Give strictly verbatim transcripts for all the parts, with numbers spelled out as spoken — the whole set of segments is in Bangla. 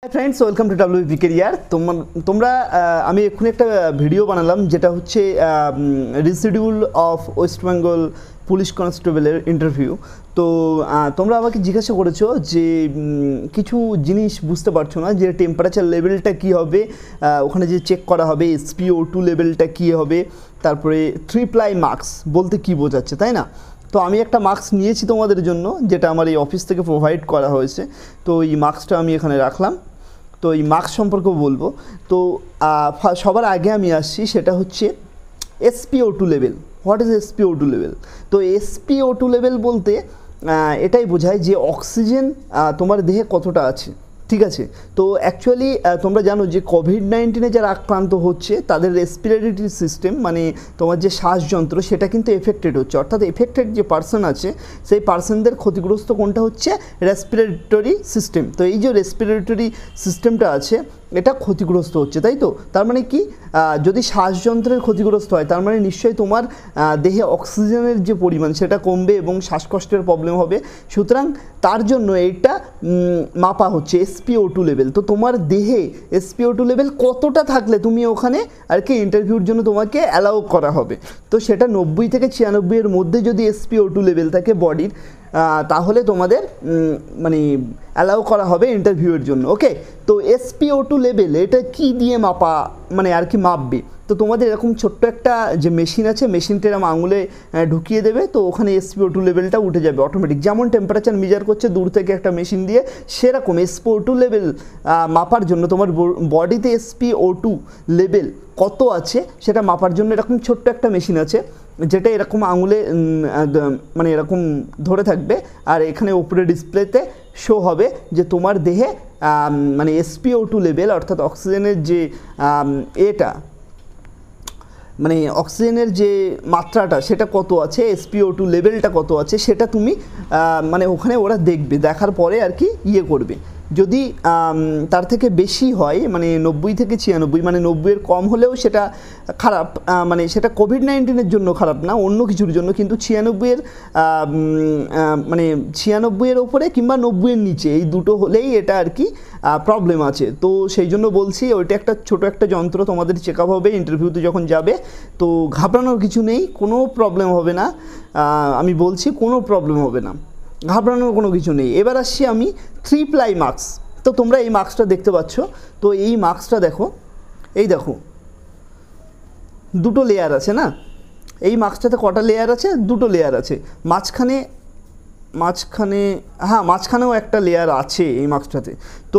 Friends welcome to WP career তোমরা আমি এক্ষুনি একটা ভিডিও বানালাম যেটা হচ্ছে reschedule of West Bengal police কনস্টেবলের ইন্টারভিউ। তো তোমরা আমাকে জিজ্ঞাসা করেছো যে কিছু জিনিস বুঝতে পারছো না, যে টেম্পারেচার লেভেলটা কী হবে, ওখানে যে চেক করা হবে এস পি ও টু লেভেলটা কী হবে, তারপরে থ্রি প্লাই মার্কস বলতে কী বোঝাচ্ছে, তাই না? তো আমি একটা মার্কস নিয়েছি তোমাদের জন্য, যেটা আমার এই অফিস থেকে প্রোভাইড করা হয়েছে। তো এই মার্কসটা আমি এখানে রাখলাম। তো এই মার্কস সম্পর্কে বলবো। তো সবার আগে আমি আসছি, সেটা হচ্ছে S P O two level. What is S P O two level? তো S P O two level বলতে এটাই বোঝায় যে অক্সিজেন তোমার দেহে কতটা আছে, ঠিক আছে? তো অ্যাকচুয়ালি তোমরা জানো যে কোভিড নাইন্টিনে যারা আক্রান্ত হচ্ছে তাদের রেসপিরেটরি সিস্টেম, মানে তোমার যে শ্বাসযন্ত্র, সেটা কিন্তু এফেক্টেড হচ্ছে। অর্থাৎ এফেক্টেড যে পার্সন আছে সেই পার্সনদের ক্ষতিগ্রস্ত কোনটা হচ্ছে? Respiratory system. তো এই যে রেসপিরেটরি সিস্টেমটা আছে এটা ক্ষতিগ্রস্ত হচ্ছে, তাই তো? তার মানে কি, যদি শ্বাসযন্ত্রের ক্ষতিগ্রস্ত হয় তার মানে নিশ্চয়ই তোমার দেহে অক্সিজেনের যে পরিমাণ সেটা কমবে এবং শ্বাসকষ্টের প্রবলেম হবে। সুতরাং তার জন্য এইটা মাপা হচ্ছে S P O two level. তো তোমার দেহে S P O two level কতটা থাকলে তুমি ওখানে আর কি ইন্টারভিউর জন্য তোমাকে অ্যালাউ করা হবে। তো সেটা নব্বই থেকে ছিয়ানব্বই এর মধ্যে যদি S P O two level থাকে বডির, তাহলে তোমাদের মানে অ্যালাউ করা হবে ইন্টারভিউয়ের জন্য। ওকে, তো S P O two level এটা কি দিয়ে মাপা, মানে আর কি মাপবে? তো তোমাদের এরকম ছোট্ট একটা যে মেশিন আছে, মেশিনটা এরকম আঙুলে ঢুকিয়ে দেবে, তো ওখানে এস পি ও টু লেভেলটা উঠে যাবে অটোমেটিক। যেমন টেম্পারেচার মেজার করছে দূর থেকে একটা মেশিন দিয়ে, সেরকম S P O two level মাপার জন্য তোমার বডিতে S P O two level কত আছে সেটা মাপার জন্য এরকম ছোট্ট একটা মেশিন আছে, যেটা এরকম আঙুলে মানে এরকম ধরে থাকবে, আর এখানে উপরে ডিসপ্লেতে শো হবে যে তোমার দেহে মানে S P O two level, অর্থাৎ অক্সিজেনের যে এটা মানে অক্সিজেনের যে মাত্রাটা সেটা কত আছে, এস পি ও টু লেভেলটা কত আছে, সেটা তুমি মানে ওখানে ওরা দেখবে, দেখার পরে আর কি ইয়ে করবে। যদি তার থেকে বেশি হয়, মানে নব্বই থেকে ছিয়ানব্বই, মানে নব্বইয়ের কম হলেও সেটা খারাপ, মানে সেটা কোভিড নাইন্টিনের জন্য খারাপ না, অন্য কিছুর জন্য। কিন্তু ছিয়ানব্বইয়ের মানে ছিয়ানব্বইয়ের ওপরে কিংবা নব্বইয়ের নিচে এই দুটো হলেই এটা আর কি প্রবলেম আছে। তো সেই জন্য বলছি ওইটা একটা ছোট একটা যন্ত্র, তোমাদের চেক আপ হবে ইন্টারভিউতে যখন যাবে। তো ঘাবড়ানোর কিছু নেই, কোনো প্রবলেম হবে না, আমি বলছি কোনো প্রবলেম হবে না, ঘাবড়ানোর কোনো কিছু নেই। এবার আসছি আমি থ্রি প্লাই মার্কস। তো তোমরা এই মার্কসটা দেখতে পাচ্ছ। তো এই মার্কসটা দেখো, এই দেখো দুটো লেয়ার আছে না, এই মার্কসটাতে কটা লেয়ার আছে? দুটো লেয়ার আছে। মাঝখানে মাঝখানে হ্যাঁ মাঝখানেও একটা লেয়ার আছে এই মার্কসটাতে। তো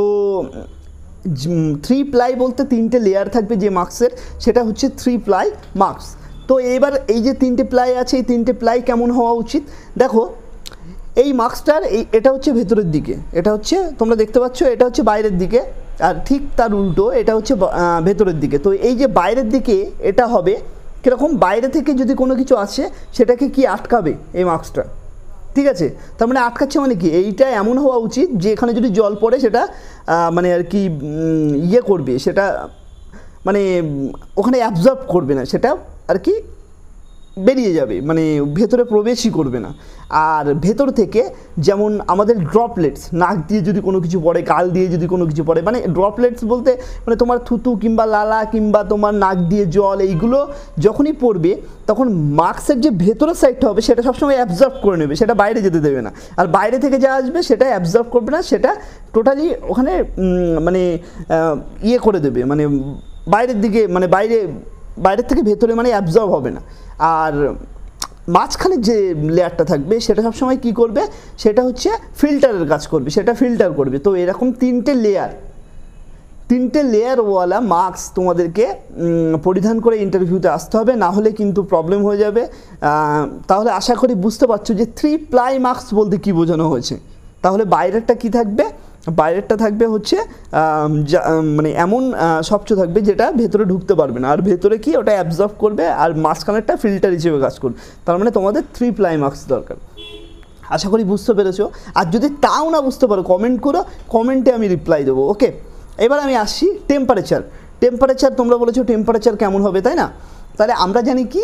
থ্রি প্লাই বলতে তিনটে লেয়ার থাকবে যে মার্কসের, সেটা হচ্ছে থ্রি প্লাই মার্কস। তো এবার এই যে তিনটে প্লাই আছে, এই তিনটে প্লাই কেমন হওয়া উচিত? দেখো এই মার্কসটার এই এটা হচ্ছে ভেতরের দিকে, এটা হচ্ছে তোমরা দেখতে পাচ্ছ, এটা হচ্ছে বাইরের দিকে, আর ঠিক তার উল্টো এটা হচ্ছে ভেতরের দিকে। তো এই যে বাইরের দিকে এটা হবে কীরকম? বাইরে থেকে যদি কোনো কিছু আসে সেটাকে কি আটকাবে এই মার্কসটা, ঠিক আছে? তার মানে আটকাচ্ছে মানে কি, এইটা এমন হওয়া উচিত যে এখানে যদি জল পড়ে সেটা মানে আর কি ইয়ে করবে, সেটা মানে ওখানে অ্যাবজর্ব করবে না, সেটা আর কি বেরিয়ে যাবে, মানে ভেতরে প্রবেশই করবে না। আর ভেতর থেকে যেমন আমাদের ড্রপলেটস, নাক দিয়ে যদি কোনো কিছু পড়ে, গাল দিয়ে যদি কোনো কিছু পড়ে, মানে ড্রপলেটস বলতে মানে তোমার থুতু কিংবা লালা কিংবা তোমার নাক দিয়ে জল, এইগুলো যখনই পড়বে তখন মাস্কের যে ভেতরের সাইডটা হবে সেটা সবসময় অ্যাবজর্ব করে নেবে, সেটা বাইরে যেতে দেবে না। আর বাইরে থেকে যা আসবে সেটা অ্যাবজর্ব করবে না, সেটা টোটালি ওখানে মানে ইয়ে করে দেবে, মানে বাইরের দিকে, মানে বাইরে বাইরের থেকে ভেতরে মানে অ্যাবজর্ব হবে না। আর মাঝখানে যে লেয়ারটা থাকবে সেটা সবসময় কী করবে? সেটা হচ্ছে ফিল্টারের কাজ করবে, সেটা ফিল্টার করবে। তো এরকম তিনটে লেয়ার তিনটে লেয়ারওয়ালা মাস্ক তোমাদেরকে পরিধান করে ইন্টারভিউতে আসতে হবে, না হলে কিন্তু প্রবলেম হয়ে যাবে। তাহলে আশা করি বুঝতে পারছো যে থ্রি প্লাই মাস্ক বলতে কী বোঝানো হয়েছে। তাহলে বাইরেরটা কি থাকবে? বাইরেরটা থাকবে হচ্ছে মানে এমন স্বচ্ছ থাকবে যেটা ভেতরে ঢুকতে পারবে না, আর ভেতরে কি ওটা অ্যাবজর্ব করবে, আর মাঝখানেরটা ফিল্টার হিসেবে কাজ করবে। তার মানে তোমাদের থ্রি প্লাই মার্কস দরকার। আশা করি বুঝতে পেরেছো। আর যদি তাও না বুঝতে পারো কমেন্ট করো, কমেন্টে আমি রিপ্লাই দেবো। ওকে, এবার আমি আসছি টেম্পারেচার। টেম্পারেচার তোমরা বলেছো টেম্পারেচার কেমন হবে, তাই না? তাহলে আমরা জানি কি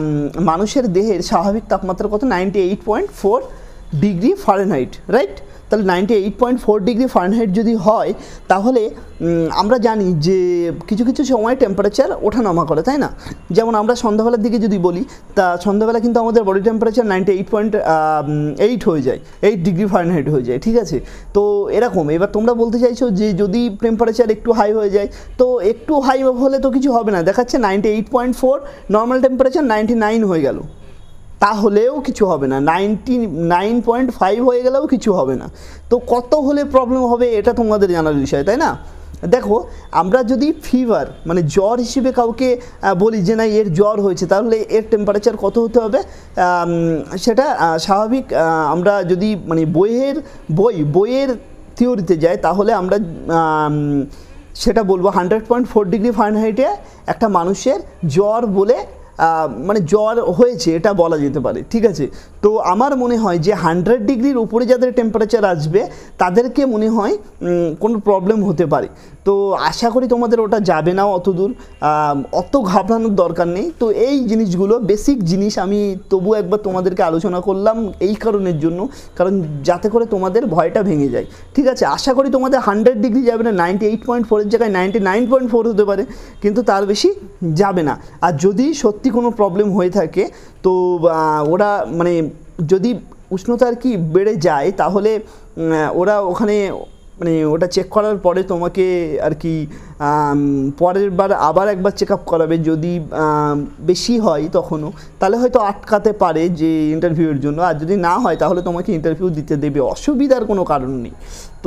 মানুষের দেহের স্বাভাবিক তাপমাত্রা কত? Ninety eight point four degree Fahrenheit, right? তাহলে ninety eight point four degree Fahrenheit যদি হয় তাহলে আমরা জানি যে কিছু কিছু সময় টেম্পারেচার ওঠানামা করে, তাই না? যেমন আমরা সন্ধ্যাবেলার দিকে যদি বলি, তা সন্ধ্যাবেলা কিন্তু আমাদের body temperature ninety eight point eight হয়ে যায়, এইট ডিগ্রি ফারেনহাইট হয়ে যায়, ঠিক আছে? তো এরকম এবার তোমরা বলতে চাইছো যে যদি টেম্পারেচার একটু হাই হয়ে যায়, তো একটু হাই হলে তো কিছু হবে না, দেখাচ্ছে ninety eight point four, normal temperature ninety nine হয়ে গেল, তাহলেও কিছু হবে না, নাইনটি নাইন পয়েন্ট ফাইভ হয়ে গেলেও কিছু হবে না। তো কত হলে প্রবলেম হবে এটা তোমাদের জানার বিষয়, তাই না? দেখো, আমরা যদি ফিভার মানে জ্বর হিসেবে কাউকে বলি যে না এর জ্বর হয়েছে, তাহলে এর টেম্পারেচার কত হতে হবে? সেটা স্বাভাবিক আমরা যদি মানে বইয়ের বই বইয়ের থিওরিতে যাই তাহলে আমরা সেটা বলবো হান্ড্রেড পয়েন্ট ফোর ডিগ্রি ফারেনহাইটে একটা মানুষের জ্বর বলে মানে জ্বর হয়েছে এটা বলা যেতে পারে, ঠিক আছে? তো আমার মনে হয় যে হান্ড্রেড ডিগ্রির উপরে যাদের টেম্পারেচার আসবে তাদেরকে মনে হয় কোনো প্রবলেম হতে পারে। তো আশা করি তোমাদের ওটা যাবে না অত দূর, অত ঘাবড়ানোর দরকার নেই। তো এই জিনিসগুলো বেসিক জিনিস আমি তবু একবার তোমাদেরকে আলোচনা করলাম এই কারণের জন্য, কারণ যাতে করে তোমাদের ভয়টা ভেঙে যায়, ঠিক আছে? আশা করি তোমাদের হান্ড্রেড ডিগ্রি যাবে না, নাইনটি এইট পয়েন্ট ফোরের জায়গায় নাইনটি নাইন পয়েন্ট ফোর হতে পারে, কিন্তু তার বেশি যাবে না। আর যদি সত্যি কোনো প্রবলেম হয়ে থাকে তো ওরা মানে যদি উষ্ণতা আর কি বেড়ে যায় তাহলে ওরা ওখানে মানে ওটা চেক করার পরে তোমাকে আর কি পরের বার আবার একবার চেক আপ করাবে, যদি বেশি হয় তখনও, তাহলে হয়তো আটকাতে পারে যে ইন্টারভিউয়ের জন্য, আর যদি না হয় তাহলে তোমাকে ইন্টারভিউ দিতে দেবে, অসুবিধার কোনো কারণ নেই। তো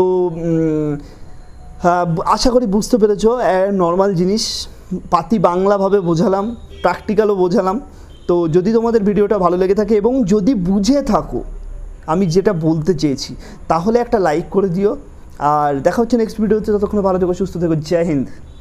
আশা করি বুঝতে পেরেছো, নর্মাল জিনিস পাতি বাংলাভাবে বোঝালাম, প্র্যাকটিক্যালও বোঝালাম। তো যদি তোমাদের ভিডিওটা ভালো লেগে থাকে এবং যদি বুঝে থাকো আমি যেটা বলতে চেয়েছি তাহলে একটা লাইক করে দিও, আর দেখা হচ্ছে নেক্সট ভিডিওতে। ততক্ষণ ভালো থেকো, সুস্থ থেকো, জয় হিন্দ।